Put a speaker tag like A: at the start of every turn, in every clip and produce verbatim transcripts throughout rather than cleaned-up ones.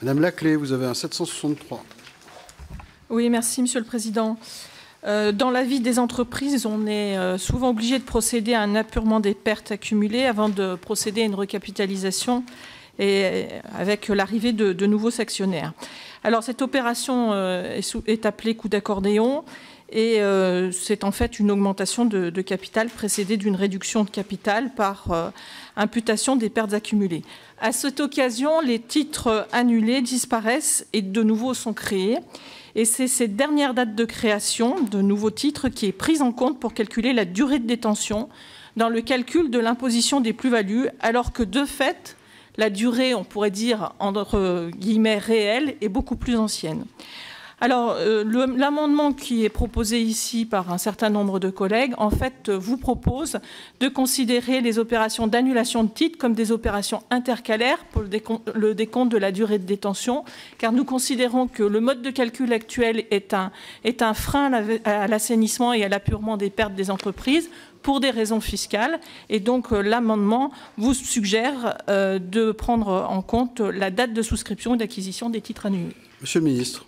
A: Madame Laclais, vous avez un sept cent soixante-trois.
B: Oui, merci, Monsieur le Président. Euh, dans la vie des entreprises, on est euh, souvent obligé de procéder à un apurement des pertes accumulées avant de procéder à une recapitalisation et avec l'arrivée de, de nouveaux actionnaires. Alors, cette opération euh, est, sous, est appelée coup d'accordéon et euh, c'est en fait une augmentation de, de capital précédée d'une réduction de capital par euh, imputation des pertes accumulées. À cette occasion, les titres annulés disparaissent et de nouveaux sont créés. Et c'est cette dernière date de création de nouveaux titres qui est prise en compte pour calculer la durée de détention dans le calcul de l'imposition des plus-values, alors que de fait, la durée, on pourrait dire, entre guillemets, réelle, est beaucoup plus ancienne. Alors, euh, l'amendement qui est proposé ici par un certain nombre de collègues, en fait, vous propose de considérer les opérations d'annulation de titres comme des opérations intercalaires pour le décompte, le décompte de la durée de détention, car nous considérons que le mode de calcul actuel est un, est un frein à l'assainissement et à l'apurement des pertes des entreprises pour des raisons fiscales. Et donc, euh, l'amendement vous suggère euh, de prendre en compte la date de souscription et d'acquisition des titres annulés.
A: Monsieur le ministre.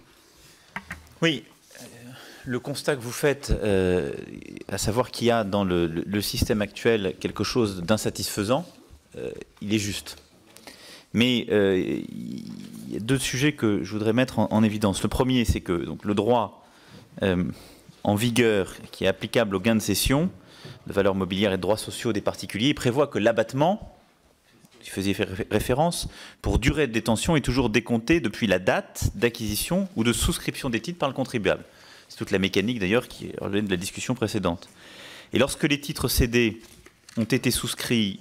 C: Oui, le constat que vous faites, euh, à savoir qu'il y a dans le, le, le système actuel quelque chose d'insatisfaisant, euh, il est juste. Mais euh, il y a deux sujets que je voudrais mettre en, en évidence. Le premier, c'est que donc, le droit euh, en vigueur qui est applicable aux gains de cession de valeurs mobilières et de droits sociaux des particuliers prévoit que l'abattement, qui faisait référence, pour durée de détention est toujours décompté depuis la date d'acquisition ou de souscription des titres par le contribuable. C'est toute la mécanique d'ailleurs qui relève de la discussion précédente. Et lorsque les titres cédés ont été souscrits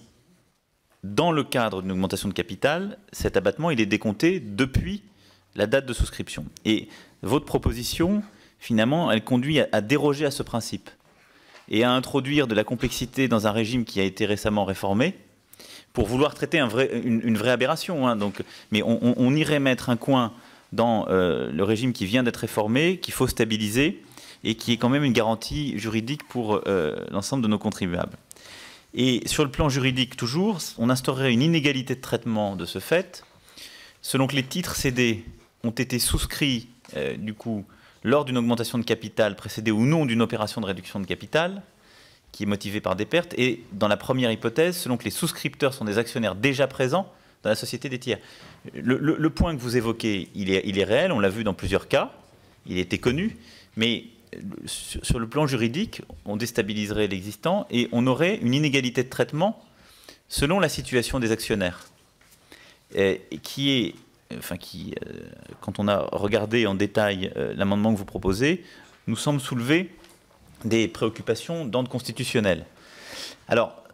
C: dans le cadre d'une augmentation de capital, cet abattement il est décompté depuis la date de souscription. Et votre proposition, finalement, elle conduit à, à déroger à ce principe et à introduire de la complexité dans un régime qui a été récemment réformé, pour vouloir traiter un vrai, une, une vraie aberration. Hein, donc, mais on, on, on irait mettre un coin dans euh, le régime qui vient d'être réformé, qu'il faut stabiliser, et qui est quand même une garantie juridique pour euh, l'ensemble de nos contribuables. Et sur le plan juridique, toujours, on instaurerait une inégalité de traitement de ce fait, selon que les titres cédés ont été souscrits, euh, du coup, lors d'une augmentation de capital précédée ou non d'une opération de réduction de capital, qui est motivé par des pertes, et dans la première hypothèse, selon que les souscripteurs sont des actionnaires déjà présents dans la société des tiers. Le, le, le point que vous évoquez, il est, il est réel, on l'a vu dans plusieurs cas, il était connu, mais sur, sur le plan juridique, on déstabiliserait l'existant et on aurait une inégalité de traitement selon la situation des actionnaires, et, et qui est, enfin qui, euh, quand on a regardé en détail euh, l'amendement que vous proposez, nous semble soulever des préoccupations d'ordre constitutionnel. Alors,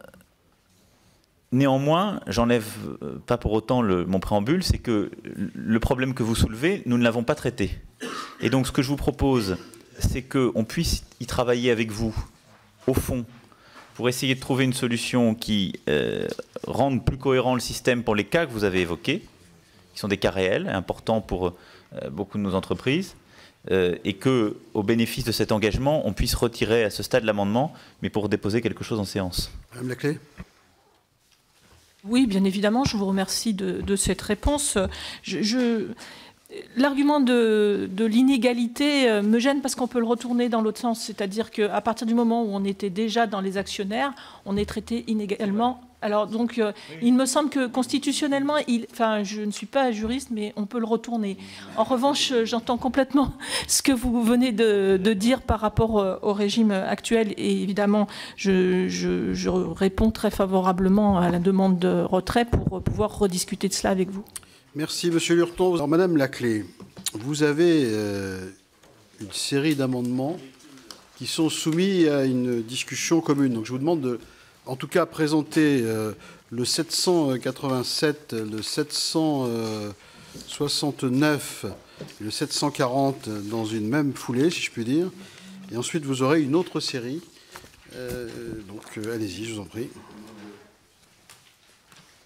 C: néanmoins, j'enlève pas pour autant le, mon préambule, c'est que le problème que vous soulevez, nous ne l'avons pas traité. Et donc, ce que je vous propose, c'est qu'on puisse y travailler avec vous, au fond, pour essayer de trouver une solution qui euh, rende plus cohérent le système pour les cas que vous avez évoqués, qui sont des cas réels, importants pour euh, beaucoup de nos entreprises, Euh, et qu'au bénéfice de cet engagement, on puisse retirer à ce stade l'amendement, mais pour déposer quelque chose en séance.
A: Madame Laclais.
B: Oui, bien évidemment, je vous remercie de, de cette réponse. Je, je, l'argument de, de l'inégalité me gêne parce qu'on peut le retourner dans l'autre sens, c'est-à-dire qu'à partir du moment où on était déjà dans les actionnaires, on est traité inégalement. Alors donc, euh, il me semble que constitutionnellement, il, enfin, je ne suis pas juriste, mais on peut le retourner. En revanche, j'entends complètement ce que vous venez de, de dire par rapport au régime actuel, et évidemment, je, je, je réponds très favorablement à la demande de retrait pour pouvoir rediscuter de cela avec vous.
A: Merci, Monsieur Lurton. Alors, Madame Laclais, vous avez euh, une série d'amendements qui sont soumis à une discussion commune. Donc, je vous demande de en tout cas présenter euh, le sept cent quatre-vingt-sept, le sept cent soixante-neuf et le sept cent quarante dans une même foulée, si je puis dire. Et ensuite, vous aurez une autre série. Euh, donc, euh, allez-y, je vous en prie.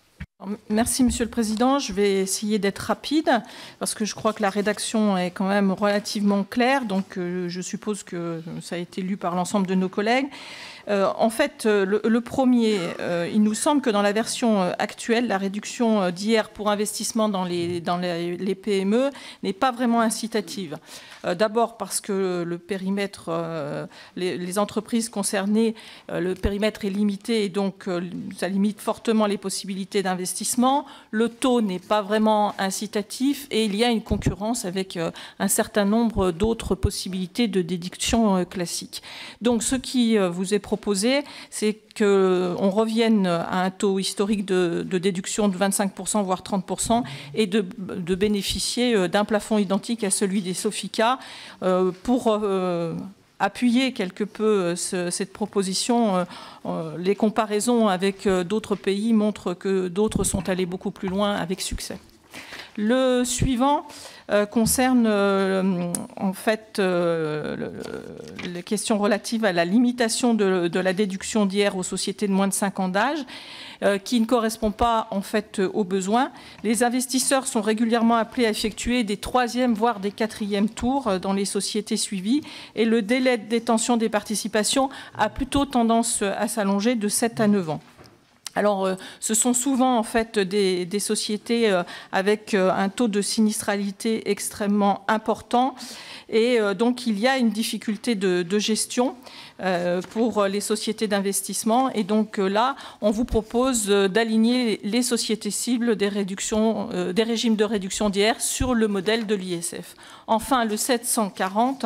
B: Merci, Monsieur le Président. Je vais essayer d'être rapide parce que je crois que la rédaction est quand même relativement claire. Donc, euh, je suppose que ça a été lu par l'ensemble de nos collègues. Euh, en fait, le, le premier, euh, il nous semble que dans la version actuelle, la réduction d'I R pour investissement dans les, dans les, les P M E n'est pas vraiment incitative. Euh, D'abord parce que le périmètre, euh, les, les entreprises concernées, euh, le périmètre est limité et donc euh, ça limite fortement les possibilités d'investissement. Le taux n'est pas vraiment incitatif et il y a une concurrence avec euh, un certain nombre d'autres possibilités de déduction euh, classique. Donc, ce qui euh, vous est proposé, c'est qu'on revienne à un taux historique de, de déduction de vingt-cinq pour cent, voire trente pour cent, et de, de bénéficier d'un plafond identique à celui des SOFICA euh, pour euh, appuyer quelque peu ce, cette proposition. Euh, les comparaisons avec d'autres pays montrent que d'autres sont allés beaucoup plus loin avec succès. Le suivant euh, concerne euh, en fait euh, le, les questions relatives à la limitation de, de la déduction d'I R aux sociétés de moins de cinq ans d'âge, euh, qui ne correspond pas en fait aux besoins. Les investisseurs sont régulièrement appelés à effectuer des troisièmes voire des quatrièmes tours dans les sociétés suivies, et le délai de détention des participations a plutôt tendance à s'allonger de sept à neuf ans. Alors, euh, ce sont souvent en fait des, des sociétés euh, avec euh, un taux de sinistralité extrêmement important, et euh, donc il y a une difficulté de, de gestion euh, pour les sociétés d'investissement. Et donc euh, là, on vous propose euh, d'aligner les sociétés cibles des, réductions, euh, des régimes de réduction d'I R sur le modèle de l'I S F. Enfin, le sept cent quarante,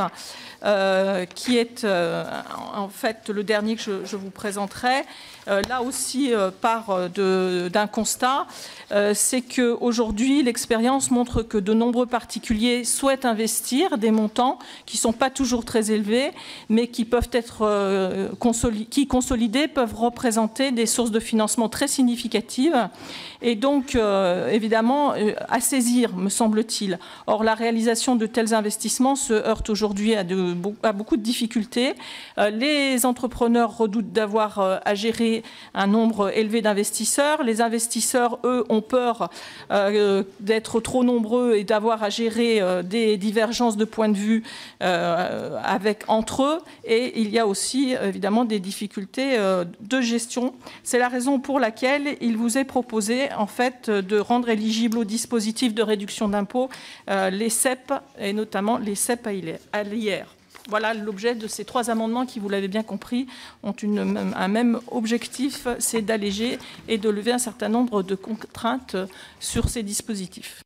B: euh, qui est euh, en fait le dernier que je, je vous présenterai. Euh, là aussi, euh, part d'un constat, euh, c'est qu'aujourd'hui, l'expérience montre que de nombreux particuliers souhaitent investir des montants qui ne sont pas toujours très élevés, mais qui peuvent être euh, consolidés, qui consolidés peuvent représenter des sources de financement très significatives, et donc, euh, évidemment, euh, à saisir, me semble-t-il. Or, la réalisation de tels investissements se heurte aujourd'hui à, à beaucoup de difficultés. Euh, les entrepreneurs redoutent d'avoir euh, à gérer un nombre élevé d'investisseurs. Les investisseurs, eux, ont peur euh, d'être trop nombreux et d'avoir à gérer euh, des divergences de points de vue euh, avec, entre eux. Et il y a aussi, évidemment, des difficultés euh, de gestion. C'est la raison pour laquelle il vous est proposé, en fait, de rendre éligibles au dispositif de réduction d'impôt euh, les C E P, et notamment les C E P à l'I R. Voilà l'objet de ces trois amendements qui, vous l'avez bien compris, ont une, un même objectif, c'est d'alléger et de lever un certain nombre de contraintes sur ces dispositifs.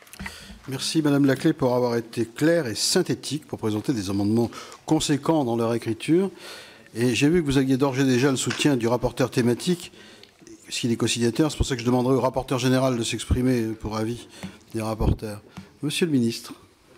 A: Merci Madame Laclais pour avoir été claire et synthétique pour présenter des amendements conséquents dans leur écriture. Et j'ai vu que vous aviez d'ores et déjà le soutien du rapporteur thématique, s'il est co-signataire. C'est pour ça que je demanderai au rapporteur général de s'exprimer pour avis des rapporteurs. Monsieur le ministre.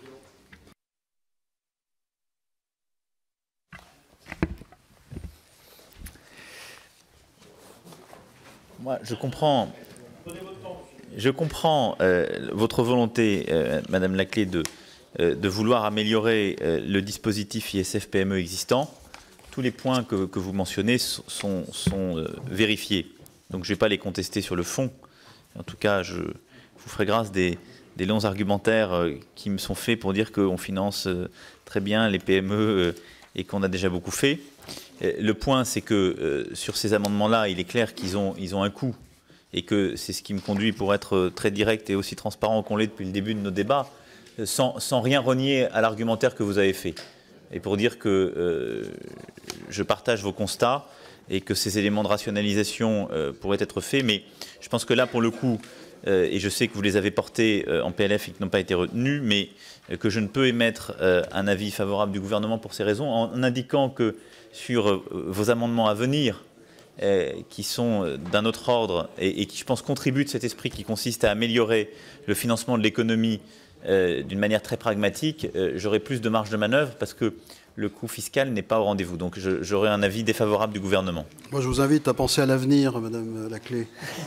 C: Moi, je comprends, je comprends euh, votre volonté, euh, Madame Laclais, de, euh, de vouloir améliorer euh, le dispositif I S F P M E existant. Tous les points que, que vous mentionnez sont, sont euh, vérifiés. Donc, je ne vais pas les contester sur le fond. En tout cas, je vous ferai grâce des, des longs argumentaires euh, qui me sont faits pour dire qu'on finance euh, très bien les P M E euh, et qu'on a déjà beaucoup fait. Le point, c'est que euh, sur ces amendements-là, il est clair qu'ils ont, ils ont un coût, et que c'est ce qui me conduit, pour être très direct et aussi transparent qu'on l'est depuis le début de nos débats, sans, sans rien renier à l'argumentaire que vous avez fait. Et pour dire que euh, je partage vos constats et que ces éléments de rationalisation euh, pourraient être faits, mais je pense que là, pour le coup, euh, et je sais que vous les avez portés euh, en P L F et qui n'ont pas été retenus, mais euh, que je ne peux émettre euh, un avis favorable du gouvernement pour ces raisons, en indiquant que sur euh, vos amendements à venir, euh, qui sont euh, d'un autre ordre et, et qui, je pense, contribuent de cet esprit qui consiste à améliorer le financement de l'économie euh, d'une manière très pragmatique, euh, j'aurai plus de marge de manœuvre parce que le coût fiscal n'est pas au rendez-vous. Donc j'aurai un avis défavorable du gouvernement. Moi, je vous invite à penser à l'avenir, Madame Laclais.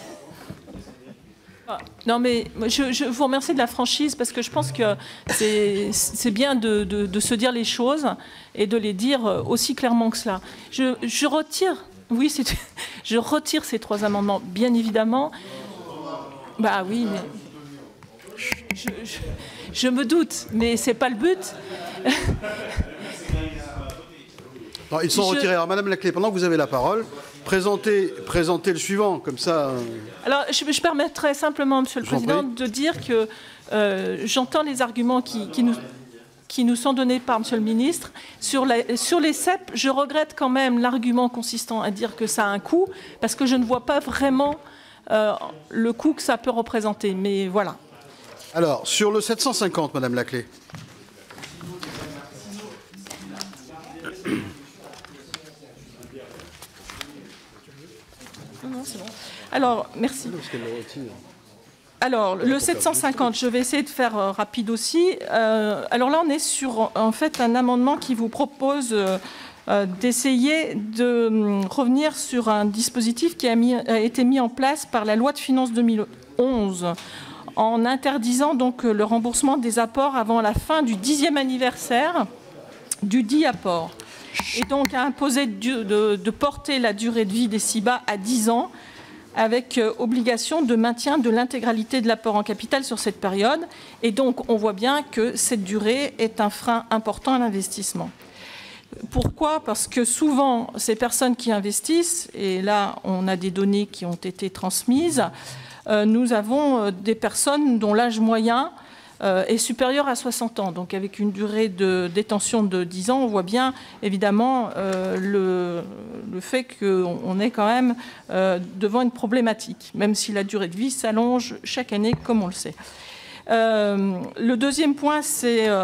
B: Non, mais je, je vous remercie de la franchise parce que je pense que c'est bien de, de, de se dire les choses et de les dire aussi clairement que cela. Je, je retire, oui, je retire ces trois amendements, bien évidemment. Bah oui, mais je, je, je me doute, mais c'est pas le but.
A: Non, ils sont je... retirés. Alors, Madame Laclais, pendant que vous avez la parole, présentez, présentez le suivant, comme ça... Euh...
B: Alors, je, je permettrai simplement, Monsieur le Président, de dire que euh, j'entends les arguments qui, qui, nous, qui nous sont donnés par Monsieur le Ministre. Sur, la, sur les C E P, je regrette quand même l'argument consistant à dire que ça a un coût, parce que je ne vois pas vraiment euh, le coût que ça peut représenter. Mais voilà.
A: Alors, sur le sept cent cinquante, Madame Laclais.
B: Non, c'est bon. Alors, merci. Alors, le sept cent cinquante, je vais essayer de faire euh, rapide aussi. Euh, alors là, on est sur, en fait, un amendement qui vous propose euh, euh, d'essayer de euh, revenir sur un dispositif qui a, mis, a été mis en place par la loi de finances deux mille onze en interdisant donc le remboursement des apports avant la fin du dixième anniversaire du dit apport. Et donc à imposer de, de, de porter la durée de vie des C I B A à dix ans, avec euh, obligation de maintien de l'intégralité de l'apport en capital sur cette période. Et donc on voit bien que cette durée est un frein important à l'investissement. Pourquoi? Parce que souvent, ces personnes qui investissent, et là on a des données qui ont été transmises, euh, nous avons euh, des personnes dont l'âge moyen est supérieur à soixante ans. Donc avec une durée de détention de dix ans, on voit bien évidemment euh, le, le fait qu'on est quand même euh, devant une problématique, même si la durée de vie s'allonge chaque année, comme on le sait. Euh, le deuxième point, c'est euh,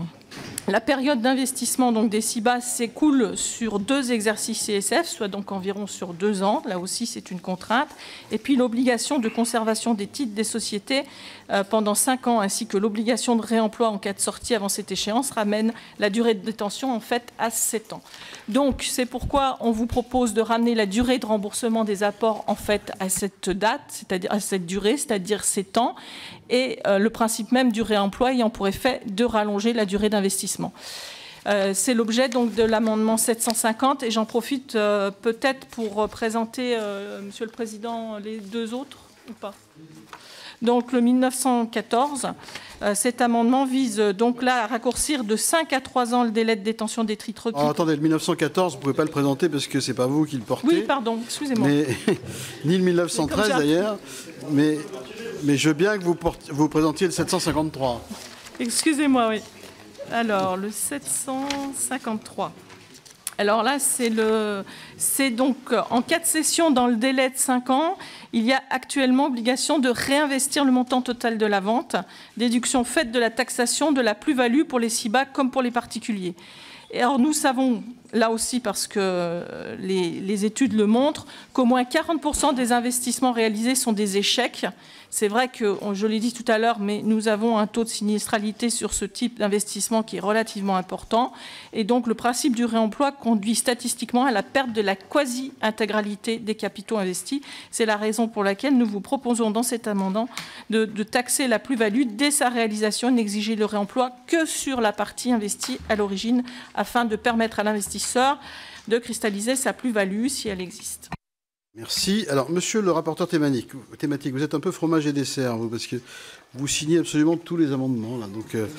B: la période d'investissement donc, des C I B A s'écoule sur deux exercices C S F, soit donc environ sur deux ans. Là aussi, c'est une contrainte. Et puis l'obligation de conservation des titres des sociétés euh, pendant cinq ans, ainsi que l'obligation de réemploi en cas de sortie avant cette échéance, ramène la durée de détention en fait à sept ans. Donc, c'est pourquoi on vous propose de ramener la durée de remboursement des apports en fait à cette date, c'est-à-dire à cette durée, c'est-à-dire sept ans, et euh, le principe même du réemploi ayant pour effet de rallonger la durée d'investissement. Euh, c'est l'objet donc de l'amendement sept cent cinquante et j'en profite euh, peut-être pour présenter, euh, Monsieur le Président, les deux autres ou pas. Donc le mille neuf cent quatorze, euh, cet amendement vise donc là à raccourcir de cinq à trois ans le délai de détention des titres requis.
A: Alors, attendez, le mille neuf cent quatorze, vous ne pouvez pas le présenter parce que ce n'est pas vous qui le portez.
B: Oui, pardon, excusez-moi.
A: Mais, ni le mille neuf cent treize d'ailleurs, mais, mais je veux bien que vous, portiez, vous présentiez le sept cent cinquante-trois.
B: Excusez-moi, oui. Alors, le sept cent cinquante-trois. Alors là, c'est le, c'est donc en cas de cession dans le délai de cinq ans, il y a actuellement obligation de réinvestir le montant total de la vente, déduction faite de la taxation de la plus-value pour les C I B A comme pour les particuliers. Et alors nous savons, là aussi parce que les, les études le montrent, qu'au moins quarante pour cent des investissements réalisés sont des échecs. C'est vrai que, je l'ai dit tout à l'heure, mais nous avons un taux de sinistralité sur ce type d'investissement qui est relativement important. Et donc le principe du réemploi conduit statistiquement à la perte de la quasi-intégralité des capitaux investis. C'est la raison pour laquelle nous vous proposons dans cet amendement de, de taxer la plus-value dès sa réalisation et n'exiger le réemploi que sur la partie investie à l'origine afin de permettre à l'investisseur de cristalliser sa plus-value si elle existe.
A: Merci. Alors, monsieur le rapporteur thématique, thématique, vous êtes un peu fromage et dessert, vous, parce que vous signez absolument tous les amendements. Là, donc, euh...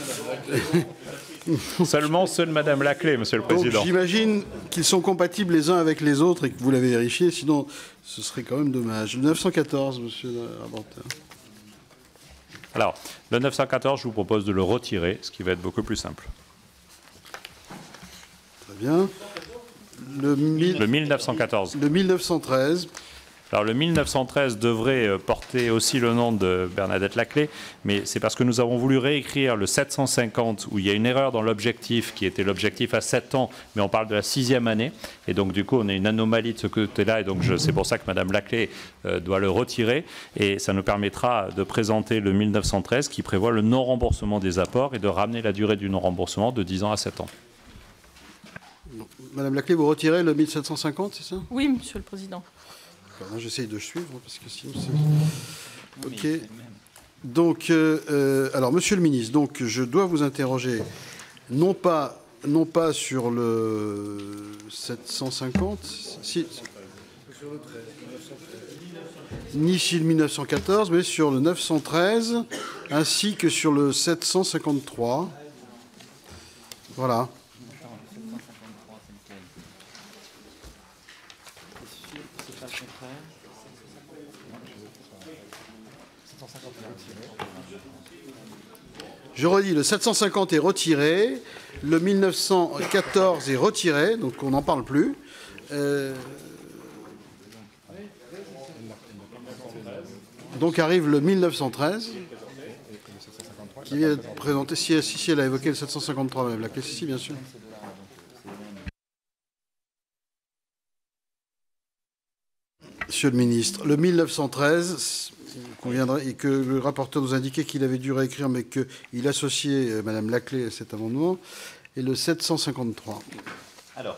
D: Seulement ceux de Madame Laclais, monsieur le Président.
A: J'imagine qu'ils sont compatibles les uns avec les autres et que vous l'avez vérifié, sinon ce serait quand même dommage. Le neuf cent quatorze, monsieur le rapporteur.
D: Alors, le neuf cent quatorze, je vous propose de le retirer, ce qui va être beaucoup plus simple.
A: Très bien. Le, mille...
D: le mille neuf cent quatorze.
A: Le mille neuf cent treize.
D: Alors le mille neuf cent treize devrait porter aussi le nom de Bernadette Laclais, mais c'est parce que nous avons voulu réécrire le sept cent cinquante où il y a une erreur dans l'objectif qui était l'objectif à sept ans, mais on parle de la sixième année. Et donc du coup on a une anomalie de ce côté-là et donc c'est pour ça que Madame Laclais euh, doit le retirer et ça nous permettra de présenter le mille neuf cent treize qui prévoit le non-remboursement des apports et de ramener la durée du non-remboursement de dix ans à sept ans.
A: Madame Laclais, vous retirez le mille sept cent cinquante, c'est ça?
B: Oui, Monsieur le Président.
A: J'essaye de suivre, parce que sinon c'est... OK. Donc, euh, euh, alors, Monsieur le Ministre, donc, je dois vous interroger, non pas, non pas sur le sept cent cinquante, si... ni sur le mille neuf cent quatorze, mais sur le neuf cent treize, ainsi que sur le sept cent cinquante-trois. Voilà. Je redis, le sept cent cinquante est retiré, le mille neuf cent quatorze est retiré, donc on n'en parle plus. Euh... Donc arrive le mille neuf cent treize, qui vient d'être présenté. Si, si, si elle a évoqué le sept cent cinquante-trois, Madame Laclé, si, si, bien sûr. Monsieur le ministre, le mille neuf cent treize, conviendrait, et que le rapporteur nous indiquait qu'il avait dû réécrire, mais qu'il associait euh, Madame Laclé à cet amendement, et le sept cent cinquante-trois.
C: Alors,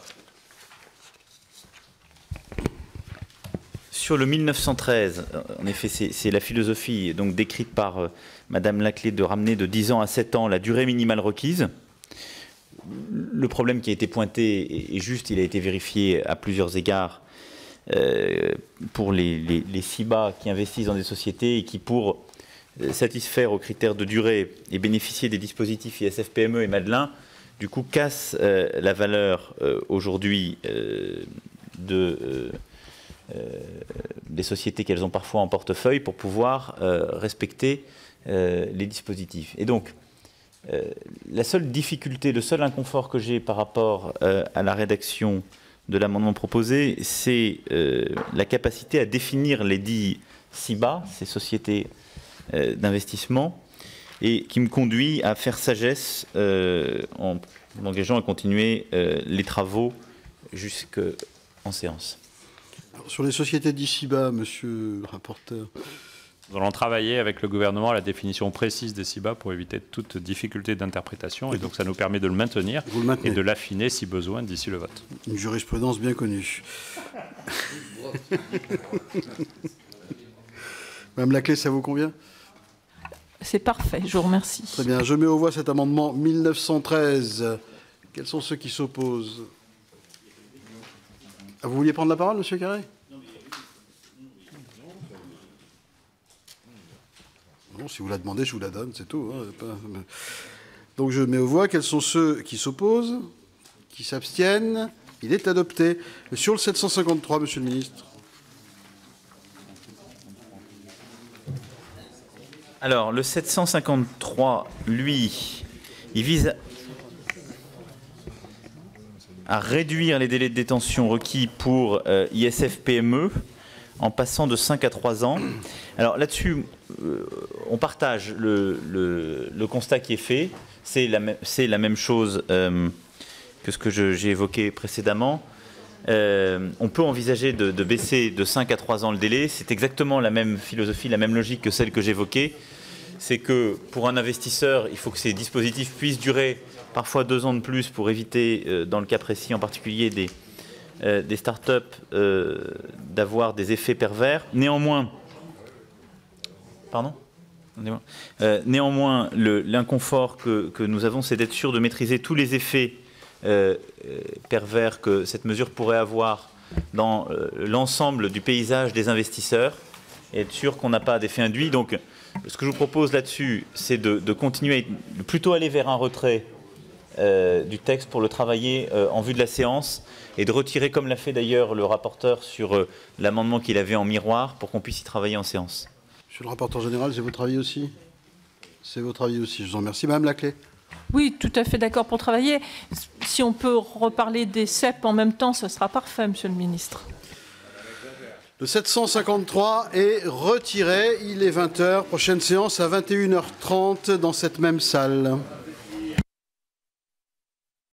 C: sur le mille neuf cent treize, en effet, c'est la philosophie donc décrite par euh, Madame Laclé de ramener de dix ans à sept ans la durée minimale requise. Le problème qui a été pointé est juste, il a été vérifié à plusieurs égards. Euh, pour les, les, les C I B A qui investissent dans des sociétés et qui, pour euh, satisfaire aux critères de durée et bénéficier des dispositifs I S F P M E et Madelin, du coup, cassent euh, la valeur euh, aujourd'hui euh, de, euh, euh, des sociétés qu'elles ont parfois en portefeuille pour pouvoir euh, respecter euh, les dispositifs. Et donc, euh, la seule difficulté, le seul inconfort que j'ai par rapport euh, à la rédaction de l'amendement proposé, c'est euh, la capacité à définir les dits C I B A, ces sociétés euh, d'investissement, et qui me conduit à faire sagesse euh, en m'engageant à continuer euh, les travaux jusqu'en séance.
A: Alors, sur les sociétés dits C I B A, monsieur le rapporteur.
D: Nous allons travailler avec le gouvernement à la définition précise des C I B A pour éviter toute difficulté d'interprétation. Et donc, ça nous permet de le maintenir
A: le
D: et de l'affiner si besoin d'ici le vote.
A: Une jurisprudence bien connue. Madame Laclé, ça vous convient?
B: C'est parfait, je vous remercie.
A: Très bien. Je mets aux voix cet amendement mille neuf cent treize. Quels sont ceux qui s'opposent? Ah, vous vouliez prendre la parole, monsieur Carré? Non, si vous la demandez, je vous la donne, c'est tout. Hein, pas... Donc je mets aux voix quels sont ceux qui s'opposent, qui s'abstiennent. Il est adopté. Sur le sept cent cinquante-trois, monsieur le ministre.
C: Alors, le sept cent cinquante-trois, lui, il vise à réduire les délais de détention requis pour euh, I S F P M E en passant de cinq à trois ans. Alors là-dessus, euh, on partage le, le, le constat qui est fait. C'est la, la même chose euh, que ce que j'ai évoqué précédemment. Euh, on peut envisager de, de baisser de cinq à trois ans le délai. C'est exactement la même philosophie, la même logique que celle que j'évoquais. C'est que pour un investisseur, il faut que ces dispositifs puissent durer parfois deux ans de plus pour éviter, euh, dans le cas précis en particulier, des, euh, des start-up euh, d'avoir des effets pervers. Néanmoins, pardon euh, néanmoins, l'inconfort que, que nous avons, c'est d'être sûr de maîtriser tous les effets euh, pervers que cette mesure pourrait avoir dans euh, l'ensemble du paysage des investisseurs et être sûr qu'on n'a pas d'effet induit. Donc, ce que je vous propose là-dessus, c'est de, de continuer, de plutôt aller vers un retrait euh, du texte pour le travailler euh, en vue de la séance et de retirer, comme l'a fait d'ailleurs le rapporteur sur euh, l'amendement qu'il avait en miroir, pour qu'on puisse y travailler en séance.
A: Monsieur le rapporteur général, c'est votre avis aussi? C'est votre avis aussi. Je vous en remercie. Madame Laclé.
B: Oui, tout à fait d'accord pour travailler. Si on peut reparler des C E P en même temps, ce sera parfait, monsieur le ministre.
A: Le sept cent cinquante-trois est retiré. Il est vingt heures. Prochaine séance à vingt et une heures trente dans cette même salle.